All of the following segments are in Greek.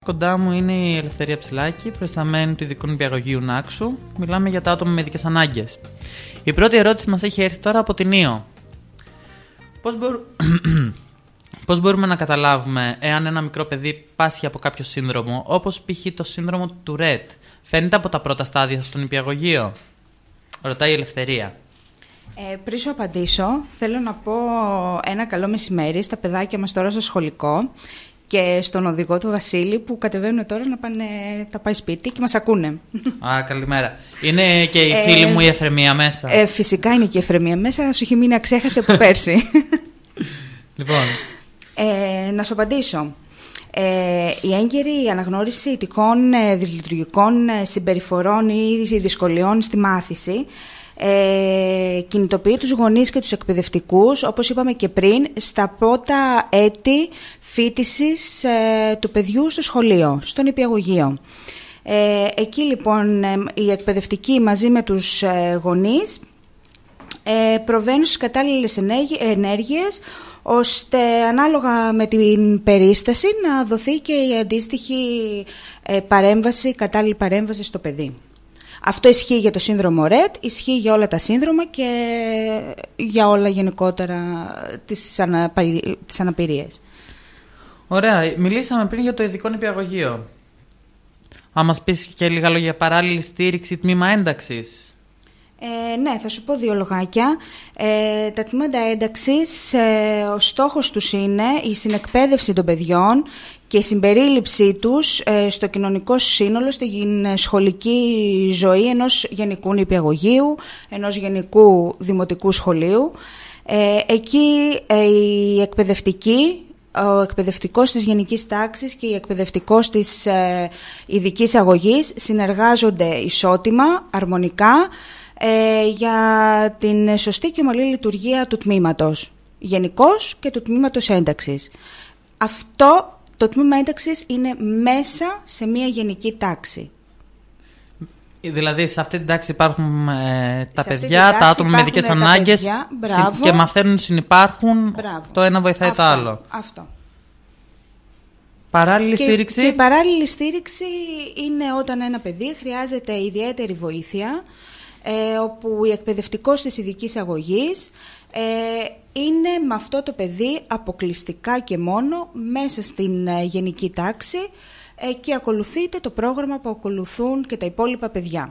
Κοντά μου είναι η Ελευθερία Ψηλάκη, προϊσταμένη του Ειδικού Νηπιαγωγείου Νάξου. Μιλάμε για τα άτομα με ειδικές ανάγκες. Η πρώτη ερώτηση μας έχει έρθει τώρα από την Ήο. Πώς μπορούμε να καταλάβουμε εάν ένα μικρό παιδί πάσχει από κάποιο σύνδρομο, όπως π.χ. το σύνδρομο του Τουρέτ, φαίνεται από τα πρώτα στάδια στον νηπιαγωγείο? Ρωτάει η Ελευθερία. Πριν σου απαντήσω, θέλω να πω ένα καλό μεσημέρι στα παιδάκια μας τώρα στο σχολικό και στον οδηγό του Βασίλη που κατεβαίνουν τώρα να πάνε, τα πάει σπίτι και μας ακούνε. Καλημέρα. Είναι και η φίλη μου η Εφρεμία μέσα. Φυσικά είναι και η Εφρεμία μέσα, σου έχει μείνει αξέχαστη από πέρσι. Λοιπόν. Να σου απαντήσω. Η έγκαιρη αναγνώριση ηττικών δυσλειτουργικών συμπεριφορών ή δυσκολιών στη μάθηση κινητοποιεί τους γονείς και τους εκπαιδευτικούς, όπως είπαμε και πριν, στα πρώτα έτη φοιτησης του παιδιού στο σχολείο, στο νηπιαγωγείο. Εκεί λοιπόν οι εκπαιδευτικοί μαζί με τους γονείς προβαίνουν στις κατάλληλες ενέργειες, ώστε ανάλογα με την περίσταση να δοθεί και η αντίστοιχη κατάλληλη παρέμβαση στο παιδί. Αυτό ισχύει για το σύνδρομο RED, ισχύει για όλα τα σύνδρομα και για όλα γενικότερα τις αναπηρίες. Ωραία. Μιλήσαμε πριν για το ειδικό νηπιαγωγείο. Αν μας πεις και λίγα λόγια, παράλληλη στήριξη, τμήμα ένταξης. Ναι, θα σου πω δύο λογάκια. Τα τμήματα ένταξης, ο στόχος τους είναι η συνεκπαίδευση των παιδιών και η συμπερίληψή τους στο κοινωνικό σύνολο, στην σχολική ζωή ενός γενικού νηπιαγωγείου, ενός γενικού δημοτικού σχολείου. Εκεί οι εκπαιδευτικοί, ο εκπαιδευτικός της γενικής τάξης και η εκπαιδευτικός της ειδικής αγωγής συνεργάζονται ισότιμα, αρμονικά, για την σωστή και ομαλή λειτουργία του τμήματος γενικώς και του τμήματος ένταξης. Αυτό το τμήμα ένταξης είναι μέσα σε μια γενική τάξη. Δηλαδή σε αυτή την τάξη υπάρχουν τα παιδιά, τα άτομα με ειδικές ανάγκες και μαθαίνουν, συνυπάρχουν, το ένα βοηθάει το άλλο. Αυτό. Παράλληλη στήριξη. Και η παράλληλη στήριξη είναι όταν ένα παιδί χρειάζεται ιδιαίτερη βοήθεια, όπου η εκπαιδευτικός της ειδικής αγωγής είναι με αυτό το παιδί αποκλειστικά και μόνο μέσα στην γενική τάξη και ακολουθείται το πρόγραμμα που ακολουθούν και τα υπόλοιπα παιδιά.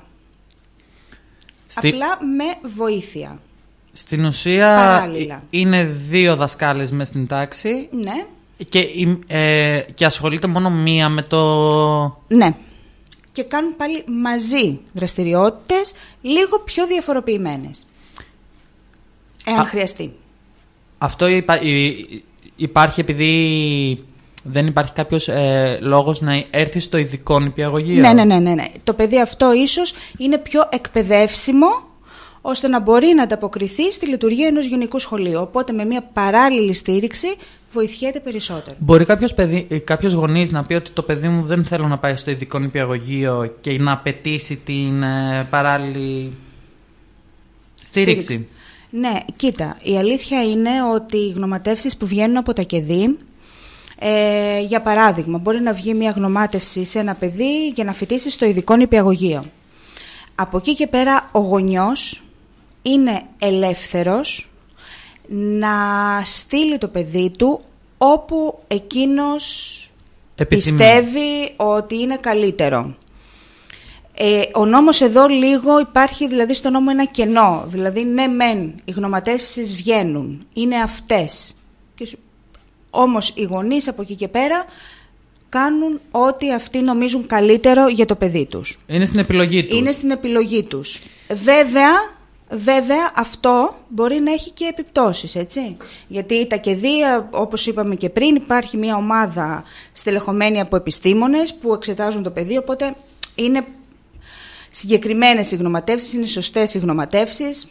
Απλά με βοήθεια. Στην ουσία παράλληλα. Είναι δύο δασκάλες μέσα στην τάξη. Ναι. Και ασχολείται μόνο μία με το... Ναι. Και κάνουν πάλι μαζί δραστηριότητες λίγο πιο διαφοροποιημένες, εάν χρειαστεί. Αυτό υπάρχει επειδή δεν υπάρχει κάποιος λόγος να έρθει στο ειδικό νηπιαγωγείο. Ναι. Το παιδί αυτό ίσως είναι πιο εκπαιδεύσιμο, ώστε να μπορεί να ανταποκριθεί στη λειτουργία ενός γενικού σχολείου. Οπότε με μια παράλληλη στήριξη βοηθιέται περισσότερο. Μπορεί κάποιος γονείς να πει ότι το παιδί μου δεν θέλω να πάει στο ειδικό νηπιαγωγείο και να απαιτήσει την παράλληλη στήριξη. Ναι, κοίτα, η αλήθεια είναι ότι οι γνωματεύσεις που βγαίνουν από τα ΚΕΔΗ, για παράδειγμα, μπορεί να βγει μια γνωμάτευση σε ένα παιδί για να φοιτήσει στο ειδικό νηπιαγωγείο. Από εκεί και πέρα ο γονιός είναι ελεύθερος να στείλει το παιδί του όπου εκείνος πιστεύει ότι είναι καλύτερο. Ο νόμος εδώ λίγο υπάρχει, δηλαδή στο νόμο ένα κενό. Δηλαδή ναι μεν, οι γνωματεύσεις βγαίνουν, είναι αυτές. Όμως οι γονείς από εκεί και πέρα κάνουν ό,τι αυτοί νομίζουν καλύτερο για το παιδί τους. Είναι στην επιλογή τους. Είναι στην επιλογή τους. Βέβαια αυτό μπορεί να έχει και επιπτώσεις, έτσι. Γιατί τα ΚΕΔΗ, όπως είπαμε και πριν, υπάρχει μια ομάδα στελεχωμένη από επιστήμονες που εξετάζουν το παιδί, οπότε είναι συγκεκριμένες οι γνωματεύσεις, είναι σωστές οι γνωματεύσεις.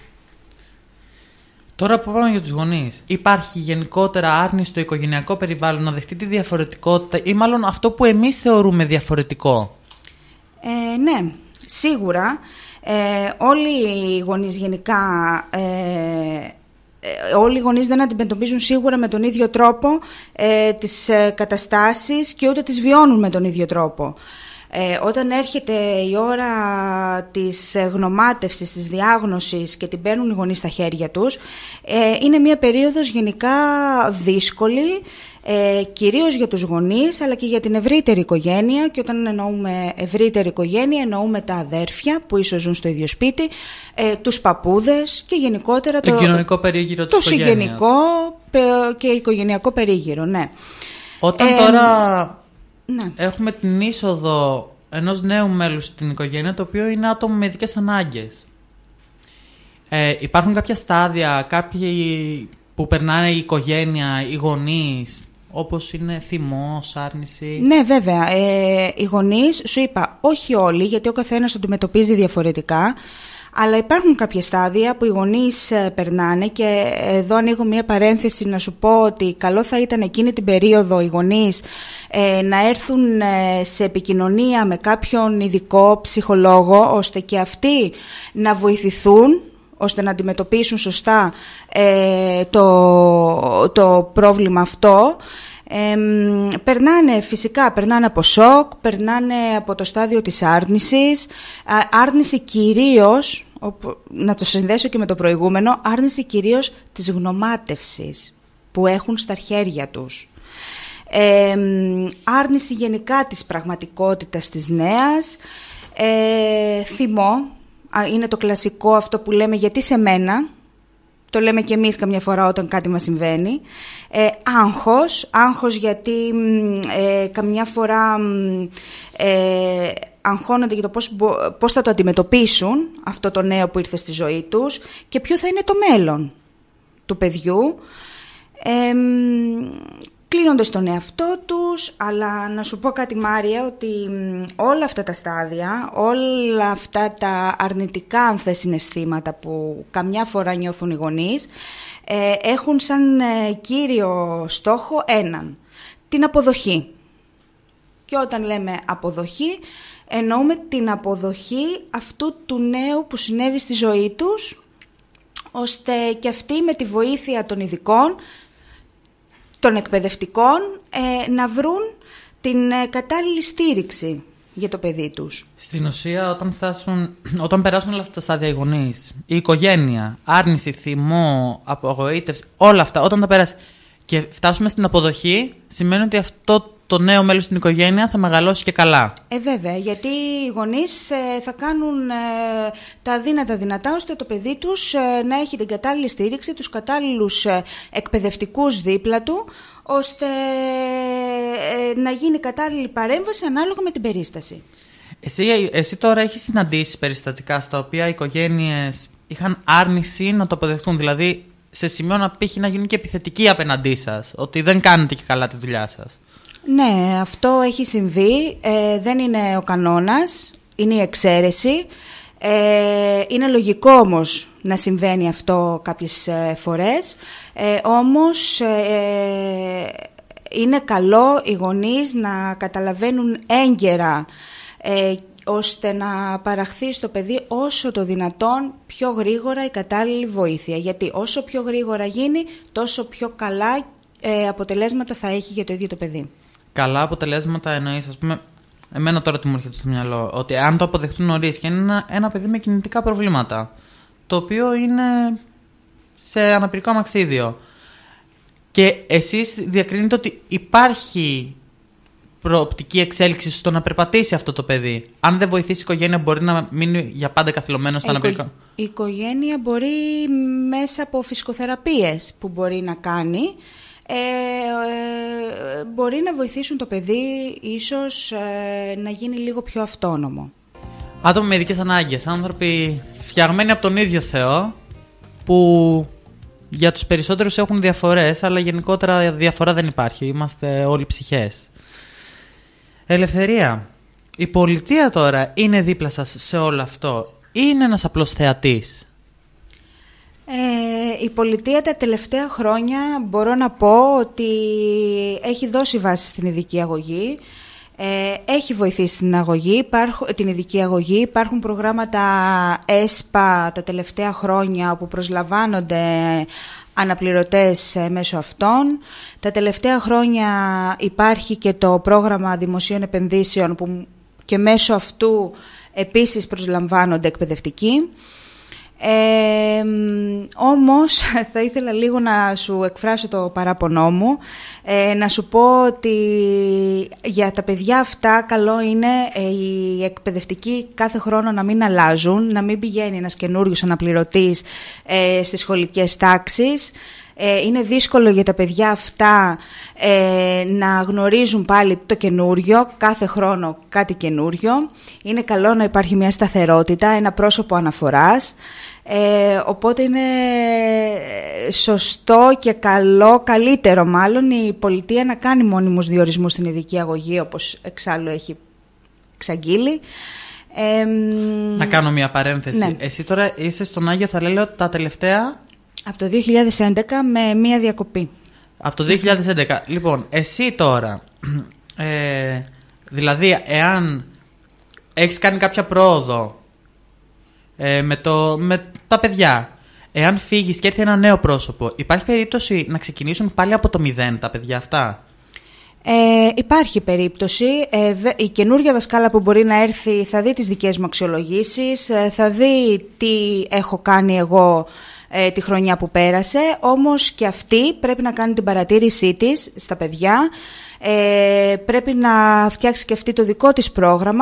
Τώρα που πάμε για τους γονείς, υπάρχει γενικότερα άρνηση στο οικογενειακό περιβάλλον να δεχτεί τη διαφορετικότητα ή μάλλον αυτό που εμείς θεωρούμε διαφορετικό? Ναι, σίγουρα. Όλοι οι γονείς γενικά όλοι οι γονείς δεν αντιμετωπίζουν σίγουρα με τον ίδιο τρόπο τις καταστάσεις και ούτε τις βιώνουν με τον ίδιο τρόπο. Όταν έρχεται η ώρα της γνωμάτευσης, της διάγνωσης και την παίρνουν οι γονείς στα χέρια τους, είναι μια περίοδος γενικά δύσκολη, κυρίως για τους γονείς αλλά και για την ευρύτερη οικογένεια, και όταν εννοούμε ευρύτερη οικογένεια εννοούμε τα αδέρφια που ίσως ζουν στο ίδιο σπίτι, τους παππούδες και γενικότερα το κοινωνικό περίγυρο της οικογένειας. Το συγγενικό και οικογενειακό περίγυρο, ναι. Όταν τώρα έχουμε την είσοδο ενός νέου μέλους στην οικογένεια, το οποίο είναι άτομο με ειδικές ανάγκες, υπάρχουν κάποια στάδια, κάποιοι που περνάνε η οικογένεια, οι γονείς, όπως είναι θυμός, άρνηση? Ναι, βέβαια. Οι γονείς, σου είπα, όχι όλοι, γιατί ο καθένας το αντιμετωπίζει διαφορετικά, αλλά υπάρχουν κάποια στάδια που οι γονείς περνάνε, και εδώ ανοίγω μια παρένθεση να σου πω ότι καλό θα ήταν εκείνη την περίοδο οι γονείς να έρθουν σε επικοινωνία με κάποιον ειδικό ψυχολόγο, ώστε και αυτοί να βοηθηθούν, ώστε να αντιμετωπίσουν σωστά το πρόβλημα αυτό. Περνάνε από σοκ, περνάνε από το στάδιο της άρνησης, άρνηση κυρίως, να το συνδέσω και με το προηγούμενο, άρνηση κυρίως της γνωμάτευσης που έχουν στα χέρια τους. Άρνηση γενικά της πραγματικότητας της νέας, θυμό, είναι το κλασικό αυτό που λέμε γιατί σε μένα, το λέμε και εμείς καμιά φορά όταν κάτι μας συμβαίνει. Άγχος γιατί καμιά φορά αγχώνονται για το πώς θα το αντιμετωπίσουν αυτό το νέο που ήρθε στη ζωή τους και ποιο θα είναι το μέλλον του παιδιού. Κλείνοντας τον εαυτό τους, αλλά να σου πω κάτι, Μάρια, ότι όλα αυτά τα στάδια, όλα αυτά τα αρνητικά αν θες συναισθήματα που καμιά φορά νιώθουν οι γονείς, έχουν σαν κύριο στόχο την αποδοχή. Και όταν λέμε αποδοχή, εννοούμε την αποδοχή αυτού του νέου που συνέβη στη ζωή τους, ώστε και αυτοί με τη βοήθεια των ειδικών, των εκπαιδευτικών, να βρουν την κατάλληλη στήριξη για το παιδί τους. Στην ουσία, όταν περάσουν όλα αυτά τα στάδια οι γονείς, η οικογένεια, άρνηση, θυμό, απογοήτευση, όλα αυτά, όταν τα περάσει και φτάσουμε στην αποδοχή, σημαίνει ότι αυτό το νέο μέλος στην οικογένεια θα μεγαλώσει και καλά. Βέβαια, γιατί οι γονείς θα κάνουν τα αδύνατα δυνατά, ώστε το παιδί τους να έχει την κατάλληλη στήριξη, τους κατάλληλους εκπαιδευτικούς δίπλα του, ώστε να γίνει κατάλληλη παρέμβαση ανάλογα με την περίσταση. Εσύ τώρα έχεις συναντήσει περιστατικά στα οποία οι οικογένειες είχαν άρνηση να το αποδεχτούν, δηλαδή σε σημείο να γίνουν και επιθετικοί απέναντί σας, ότι δεν κάνετε και καλά τη δουλειά σας? Ναι, αυτό έχει συμβεί, δεν είναι ο κανόνας, είναι η εξαίρεση. Είναι λογικό όμως να συμβαίνει αυτό κάποιες φορές, όμως είναι καλό οι γονείς να καταλαβαίνουν έγκαιρα, ώστε να παραχθεί στο παιδί όσο το δυνατόν πιο γρήγορα η κατάλληλη βοήθεια. Γιατί όσο πιο γρήγορα γίνει, τόσο πιο καλά αποτελέσματα θα έχει για το ίδιο το παιδί. Καλά αποτελέσματα εννοείς, ας πούμε, εμένα τώρα τι μου έρχεται στο μυαλό, ότι αν το αποδεχτούν νωρίς και είναι ένα παιδί με κινητικά προβλήματα, το οποίο είναι σε αναπηρικό αμαξίδιο, και εσείς διακρίνετε ότι υπάρχει προοπτική εξέλιξη στο να περπατήσει αυτό το παιδί. Αν δεν βοηθήσει η οικογένεια, μπορεί να μείνει για πάντα καθυλωμένο στο αναπηρικό. Η οικογένεια μπορεί μέσα από φυσικοθεραπείες που μπορεί να κάνει, μπορεί να βοηθήσουν το παιδί ίσως να γίνει λίγο πιο αυτόνομο. Άτομα με ειδικές ανάγκες, άνθρωποι φτιαγμένοι από τον ίδιο Θεό, που για τους περισσότερους έχουν διαφορές, αλλά γενικότερα διαφορά δεν υπάρχει, είμαστε όλοι ψυχές. Ελευθερία, η πολιτεία τώρα είναι δίπλα σας σε όλο αυτό ή είναι ένας απλός θεατής? Η πολιτεία τα τελευταία χρόνια μπορώ να πω ότι έχει δώσει βάση στην ειδική αγωγή, έχει βοηθήσει την ειδική αγωγή. Υπάρχουν προγράμματα ΕΣΠΑ τα τελευταία χρόνια όπου προσλαμβάνονται αναπληρωτές μέσω αυτών. Τα τελευταία χρόνια υπάρχει και το πρόγραμμα δημοσίων επενδύσεων που και μέσω αυτού επίσης προσλαμβάνονται εκπαιδευτικοί. Όμως θα ήθελα λίγο να σου εκφράσω το παράπονό μου, να σου πω ότι για τα παιδιά αυτά καλό είναι οι εκπαιδευτικοί κάθε χρόνο να μην αλλάζουν, να μην πηγαίνει ένας καινούριος αναπληρωτής στις σχολικές τάξεις. Είναι δύσκολο για τα παιδιά αυτά να γνωρίζουν πάλι το καινούριο, κάθε χρόνο κάτι καινούριο. Είναι καλό να υπάρχει μια σταθερότητα, ένα πρόσωπο αναφοράς. Οπότε είναι σωστό και καλό, καλύτερο μάλλον, η πολιτεία να κάνει μόνιμους διορισμούς στην ειδική αγωγή, όπως εξάλλου έχει εξαγγείλει. Να κάνω μια παρένθεση. Ναι. Εσύ τώρα είσαι στον Άγιο Θαλέλαιο τα τελευταία... Από το 2011 με μία διακοπή. Από το 2011. Λοιπόν, εσύ τώρα, δηλαδή, εάν έχεις κάνει κάποια πρόοδο με τα παιδιά, εάν φύγεις και έρθει ένα νέο πρόσωπο, υπάρχει περίπτωση να ξεκινήσουν πάλι από το 0 τα παιδιά αυτά? Υπάρχει περίπτωση. Η καινούργια δασκάλα που μπορεί να έρθει θα δει τις δικές μου αξιολογήσεις, θα δει τι έχω κάνει εγώ τη χρονιά που πέρασε, όμως και αυτή πρέπει να κάνει την παρατήρησή της στα παιδιά, πρέπει να φτιάξει και αυτή το δικό της πρόγραμμα,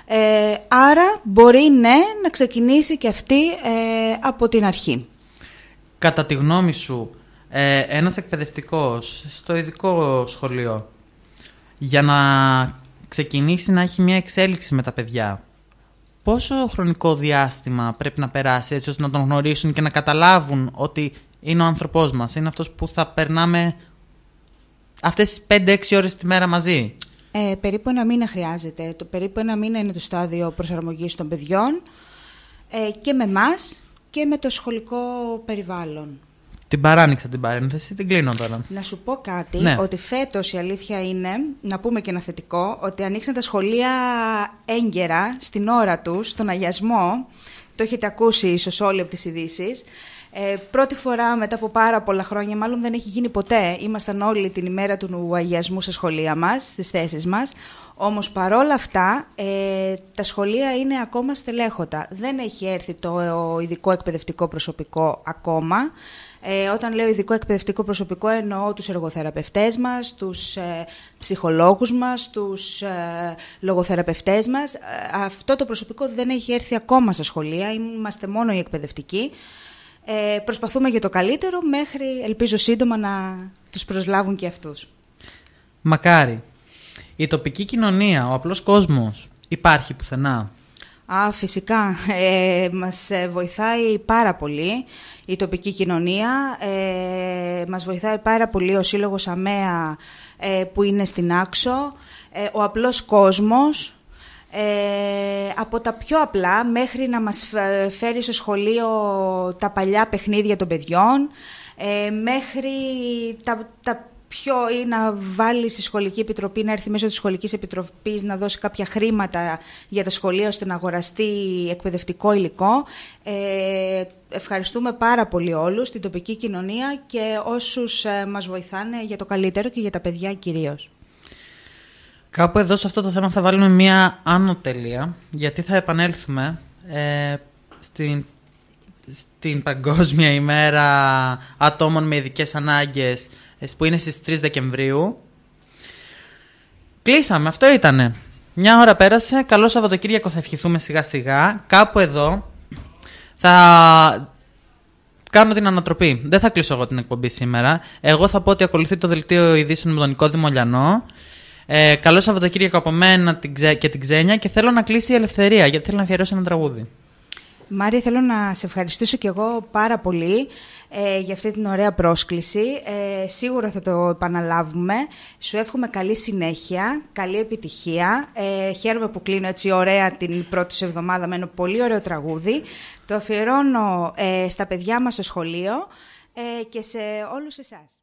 άρα μπορεί να ξεκινήσει και αυτή από την αρχή. Κατά τη γνώμη σου, ένας εκπαιδευτικός στο ειδικό σχολείο, για να ξεκινήσει να έχει μια εξέλιξη με τα παιδιά, πόσο χρονικό διάστημα πρέπει να περάσει έτσι ώστε να τον γνωρίσουν και να καταλάβουν ότι είναι ο άνθρωπός μας, είναι αυτός που θα περνάμε αυτές τις 5-6 ώρες τη μέρα μαζί? Περίπου ένα μήνα χρειάζεται. Περίπου ένα μήνα είναι το στάδιο προσαρμογής των παιδιών και με εμάς και με το σχολικό περιβάλλον. Την παράνοιξα την παρένθεση, την κλείνω τώρα. Να σου πω κάτι, ναι. Ότι φέτος η αλήθεια είναι, να πούμε και ένα θετικό, ότι ανοίξαν τα σχολεία έγκαιρα, στην ώρα τους, στον αγιασμό. Το έχετε ακούσει ίσως όλοι από τις ειδήσεις. Πρώτη φορά μετά από πάρα πολλά χρόνια, μάλλον δεν έχει γίνει ποτέ. Ήμασταν όλοι την ημέρα του αγιασμού στα σχολεία μας, στις θέσεις μας. Όμως παρόλα αυτά τα σχολεία είναι ακόμα στελέχωτα. Δεν έχει έρθει το ειδικό εκπαιδευτικό προσωπικό ακόμα. Όταν λέω ειδικό εκπαιδευτικό προσωπικό εννοώ τους εργοθεραπευτές μας, τους ψυχολόγους μας, τους λογοθεραπευτές μας. Αυτό το προσωπικό δεν έχει έρθει ακόμα στα σχολεία, είμαστε μόνο οι εκπαιδευτικοί. Προσπαθούμε για το καλύτερο μέχρι, ελπίζω σύντομα, να τους προσλάβουν και αυτούς. Μακάρι. Η τοπική κοινωνία, ο απλός κόσμος, υπάρχει πουθενά? Φυσικά. Μας βοηθάει πάρα πολύ η τοπική κοινωνία. Μας βοηθάει πάρα πολύ ο Σύλλογος ΑΜΕΑ που είναι στην Άξο. Ο απλός κόσμος. Από τα πιο απλά μέχρι να μας φέρει στο σχολείο τα παλιά παιχνίδια των παιδιών, μέχρι τα πιο ή να βάλει στη σχολική επιτροπή, να έρθει μέσω της σχολικής επιτροπής να δώσει κάποια χρήματα για τα σχολεία ώστε να αγοραστεί εκπαιδευτικό υλικό. Ευχαριστούμε πάρα πολύ όλους, την τοπική κοινωνία και όσους μας βοηθάνε για το καλύτερο και για τα παιδιά κυρίως. Κάπου εδώ σε αυτό το θέμα θα βάλουμε μία άνω τελεία, γιατί θα επανέλθουμε στην Παγκόσμια ημέρα ατόμων με ειδικές ανάγκες που είναι στις 3 Δεκεμβρίου. Κλείσαμε, αυτό ήτανε. Μια ώρα πέρασε, καλό Σαββατοκύριακο θα ευχηθούμε σιγά σιγά. Κάπου εδώ θα κάνω την ανατροπή. Δεν θα κλείσω εγώ την εκπομπή σήμερα. Εγώ θα πω ότι ακολουθεί το δελτίο ειδήσεων με τον Νικόδη Μολιανό. Καλό Σαββατοκύριακο από μένα και την Ξένια, και θέλω να κλείσει η Ελευθερία, γιατί θέλω να αφιερώσω ένα τραγούδι. Μάρια, θέλω να σε ευχαριστήσω κι εγώ πάρα πολύ για αυτή την ωραία πρόσκληση. Σίγουρα θα το επαναλάβουμε. Σου εύχομαι καλή συνέχεια, καλή επιτυχία. Χαίρομαι που κλείνω έτσι ωραία την πρώτη σου εβδομάδα με ένα πολύ ωραίο τραγούδι. Το αφιερώνω στα παιδιά μας στο σχολείο και σε όλους εσάς.